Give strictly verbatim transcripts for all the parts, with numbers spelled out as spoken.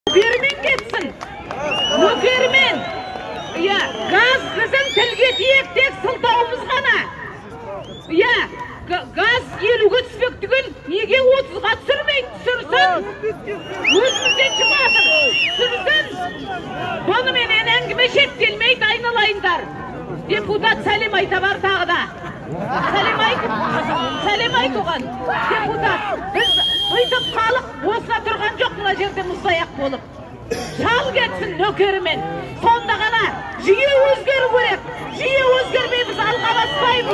Nökermen ketsin. Nökermen. Ya, gaz bizim tilge tiyektek sıltauımız gana. Ya, gaz elüge tüspek tügün nege otuzga sürmeyt sürsün. Özümüzden çıkatır. Sürsün. Bunu menen ängime şektelmeyt aynalayınlar. Deputat Salim ayta var tağda. Salim ayt. Salim ayt oğan. Deputat. Biz uytup kalıp bosna turgan жоқ mına jerde muzdayak bolup. Şal ketsin nökermen. Sonda gana jiye özgörü gerek. Jiye özgörmeymiz, alga basmaymiz.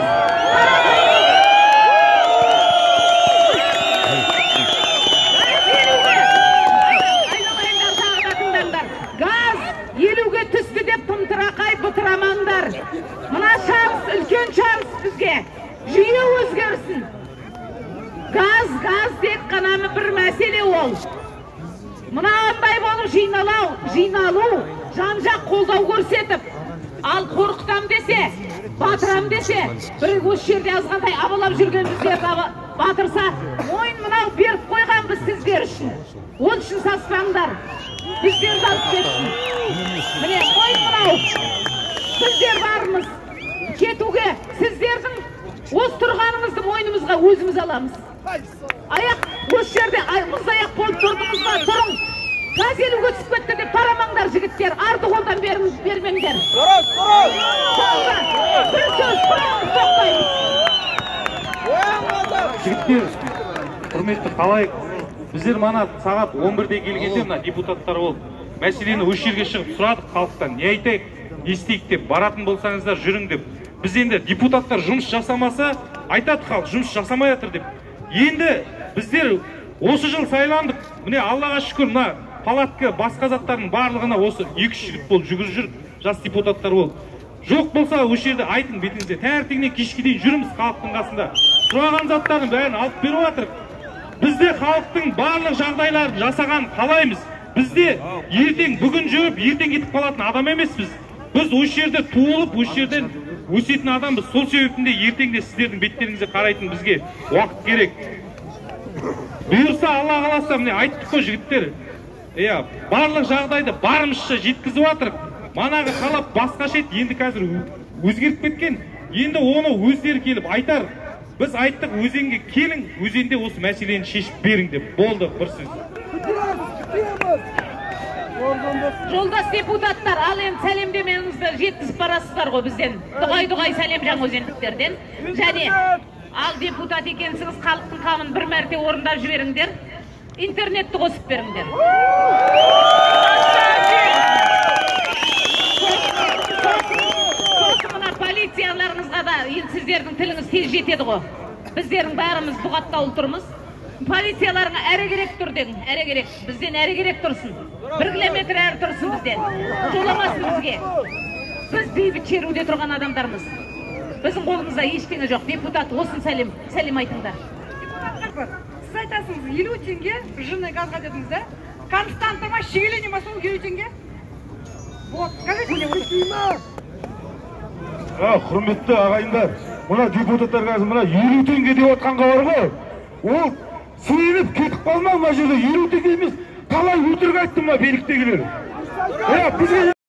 Aynalayınlar tağda tındanlar. Gaz elüge tüstü dep tımtırakay bıtıramandar. Mına şans, ülken şans bizge. Jiye özgörsün. Gaz, gaz dek kanamı bir mesele ol. Mına anday bolup jinalau, jinalu, janjak koldaw görsetip, al korkutam dese, batıram dese, bir göz yerde yazganday abalap жүрген bizge batırsa, oyun mına berip koygan biz sizler üçün. Ol üçün saspаңдар. Bizlerdi alıp ketsin. Mine oyun mına bizler barımız. Ketuge sizlerдің oz turganыңızды moynumuzga özümüz alamız. Ayak boş yerde mızdayak bolup durdunuzda turun. Gaz elüge түсіп ketти dep paramаңдар жигиттер. Ardı koldan bermеңдер. Durun, durun. Bir söz turamыз toktayız. Жігіттер, құрметті қалайық. Біздер мана сағат он бірде келгенде мына депутаттар болып, мәселені өш жерге шығып сұрадық халықтан. Не айтайық, не істейік деп, баратын болсаңыздар жүрің деп. Біз енді депутаттар жұмыс жасамаса, айтады халық жұмыс жасамай жатыр деп. Енді біздер осы жыл сайландық. Міне Аллаға шүкір, мына палатка басқа заттардың барлығына осы екі үш жігіт болып жүгіріп жүр, жас депутаттар болып. Жоқ болса осы жерде айтың бетіңізде. Таңертеңнен кешке дейін жүрміз халықтың қасында. Сұраған заттардың бәрін алып беріп жатырық. Бізде халықтың барлық жағдайларын жасаған қалаймыз. Бізде ертең бүгін жүріп, ертең кетіп қалатын адам емеспіз. Біз осы жерде туылып, осы жерден өсетін адамбыз. Сол себептен ертеңде сіздердің беттеріңізге қарайтын бізге уақыт керек. Бұйырса Алла қаласа, міне айттық қой жігіттер. Иә, барлық жағдайды барымызша жеткізіп жатырық. Манағы қалап басқаша еді, енді қазір өзгеріп кеткен. Енді оны өздері келіп айтар. Біз айттық, өзенге келің, өзенде осы мәселені шешіп берің деп. Болды, бір сөз. Жолдас депутаттар, ал енді сәлемдемеңізді жеткізіп барасыздар ғой бізден. Дұғай-дұғай сәлем жаңаөзендіктерден. Және ал депутат екенсіңіз, халықтың қамын бір мәрте орындап жіберіңдер. Интернетті қосып беріңдер. Сосын мына полицияларыңызға да сіздердің тіліңіз тез жетеді ғой. Біздердің бәріміз бұғаттаулы тұрмыз. Полицияларыңа әрі керек тұр дедің, әрі керек. Бізден әрі керек тұрсын. Бір километр әрі тұрсын бізден. Жоламасын бізге. Біз бейбіт шеруде тұрған адамдармыз. Біздің қолымызда ештеңе жоқ. Депутат, осын сәлем, сәлем айтыңдар. Siz aytasınız elүү tenge жирный газға дедіңіз, да? Константа ма, шегеление ма, сол елу теңге? Вот, скажите мне, Құрметті ағайындар, мына депутаттар қазір мына елу теңге деп отқанға бар ғой. Ол сеніп кетіп қалма, мына жерде елу теңге емес, талай өтірік айтты ма биліктегілер.